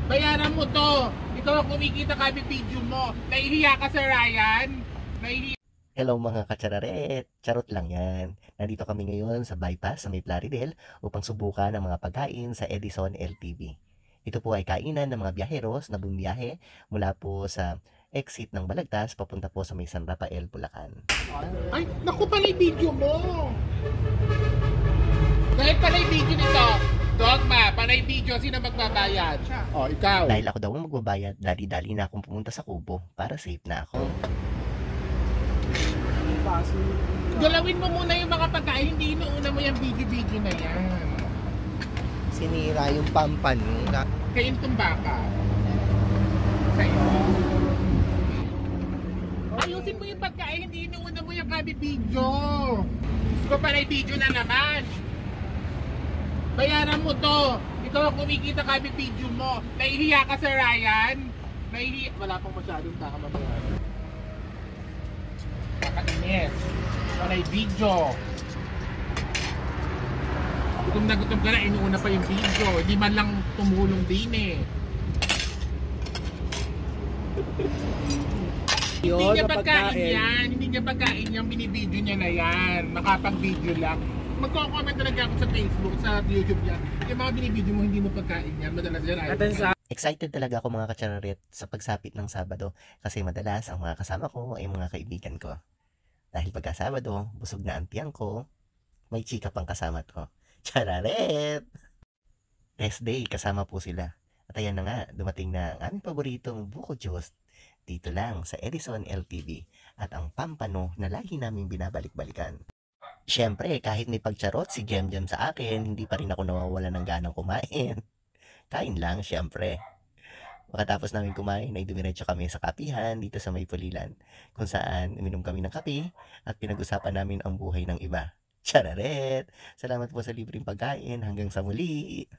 Bayaran mo to. Ikaw ang kumikita ka video mo. Nahihiya ka sa Ryan? Nahihiya. Hello mga katsararet! Charot lang yan. Nandito kami ngayon sa bypass sa may Plaridel upang subukan ang mga pagkain sa Edison LTV. Ito po ay kainan ng mga biyaheros na bumiyahe mula po sa exit ng Balagtas papunta po sa may San Rafael, Bulacan. Ay, naku pala yung video mo. Dahil pala yung video nito. Dogma, panay video, sino magbabayad? O, ikaw. Dahil ako daw ang magbabayad, dali-dali na akong pumunta sa kubo para safe na ako. Galawin mo muna yung mga pagkain, hindi inuuna mo yung video na yan. Sinira yung pampan mo. Kain itong baka. Sa'yo. Ayusin mo yung pagkain, hindi inuuna mo yung video. Gusto pa na video na naman. Bayaran mo to. Ikaw ang kumikita ka video mo. Nahihiya ka sa Ryan? Nahihiya. Wala pang masyadong tao mabayaran. Kakainis. Panay video. Gutom ka na, inuuna pa yung video. Hindi man lang tumulong din eh. Hindi niya pagkain yan. Hindi niya pagkain yan. Binibideo niya na yan. Makapag-video lang. Magko-comment talaga ako sa Facebook, sa YouTube yan. Yung mga binibideo mo, hindi mo pagkain yan. Madalas yan ayaw. Excited talaga ako mga katsararet sa pagsapit ng Sabado kasi madalas ang mga kasama ko ay mga kaibigan ko. Dahil pagka Sabado, busog na ang tiyang ko, may chika pang kasama to. Chararet! Rest day, kasama po sila. At ayan na nga, dumating na ang aming paboritong buko juice dito lang sa Edison LTV at ang pampano na lagi namin binabalik-balikan. Siyempre, kahit may pagcharot si Jem sa akin, hindi pa rin ako nawawala ng ganang kumain. Kain lang, siyempre. Pagkatapos namin kumain, ay dumiretso kami sa kapihan dito sa May Pulilan, kung saan uminom kami ng kape at pinag-usapan namin ang buhay ng iba. Chararet! Salamat po sa libreng pagkain. Hanggang sa muli!